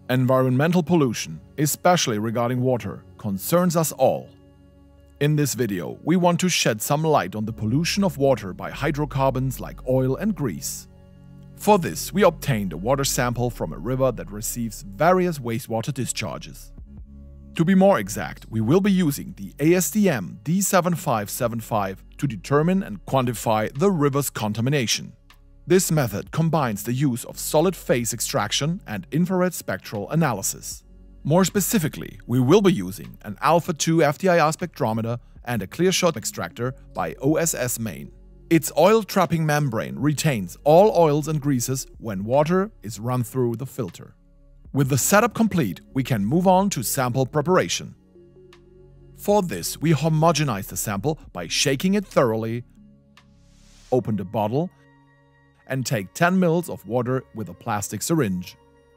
Environmental pollution, especially regarding water, concerns us all. In this video, we want to shed some light on the pollution of water by hydrocarbons like oil and grease. For this, we obtained a water sample from a river that receives various wastewater discharges. To be more exact, we will be using the ASTM D7575 to determine and quantify the river's contamination. This method combines the use of solid phase extraction and infrared spectral analysis. More specifically, we will be using an alpha-2 FTIR spectrometer and a clear shot extractor by OSS Maine. Its oil-trapping membrane retains all oils and greases when water is run through the filter. With the setup complete, we can move on to sample preparation. For this, we homogenize the sample by shaking it thoroughly, open the bottle, and take 10 ml of water with a plastic syringe.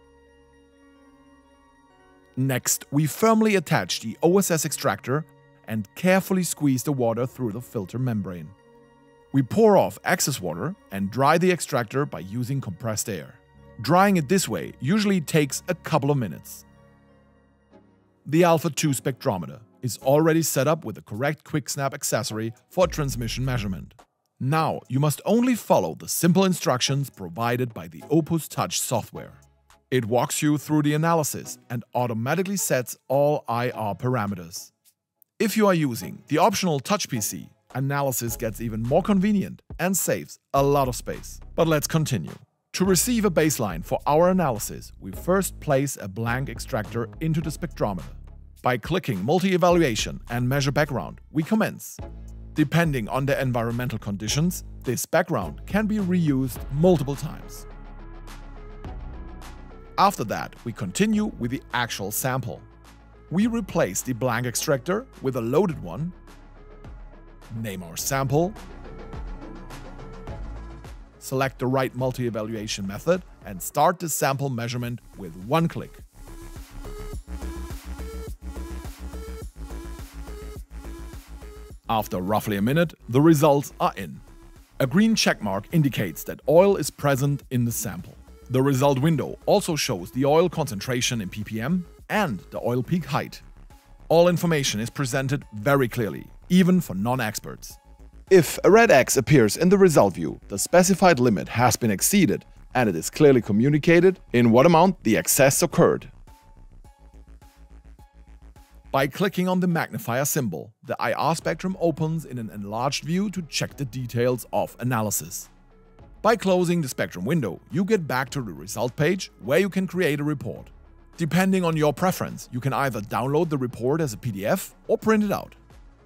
Next, we firmly attach the OSS extractor and carefully squeeze the water through the filter membrane. We pour off excess water and dry the extractor by using compressed air. Drying it this way usually takes a couple of minutes. The alpha-2 spectrometer is already set up with the correct quick snap accessory for transmission measurement. Now you must only follow the simple instructions provided by the Opus Touch software. It walks you through the analysis and automatically sets all IR parameters. If you are using the optional Touch PC, analysis gets even more convenient and saves a lot of space. But let's continue. To receive a baseline for our analysis, we first place a blank extractor into the spectrometer. By clicking Multi-Evaluation and Measure Background, we commence. Depending on the environmental conditions, this background can be reused multiple times. After that, we continue with the actual sample. We replace the blank extractor with a loaded one, name our sample, select the right multi-evaluation method, and start the sample measurement with one click. After roughly a minute, the results are in. A green checkmark indicates that oil is present in the sample. The result window also shows the oil concentration in ppm and the oil peak height. All information is presented very clearly, even for non-experts. If a red X appears in the result view, the specified limit has been exceeded and it is clearly communicated in what amount the excess occurred. By clicking on the magnifier symbol, the IR spectrum opens in an enlarged view to check the details of analysis. By closing the spectrum window, you get back to the result page where you can create a report. Depending on your preference, you can either download the report as a PDF or print it out.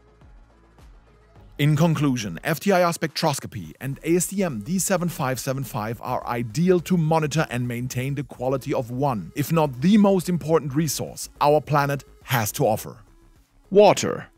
In conclusion, FTIR spectroscopy and ASTM D7575 are ideal to monitor and maintain the quality of one, if not the most important resource our planet has to offer: water.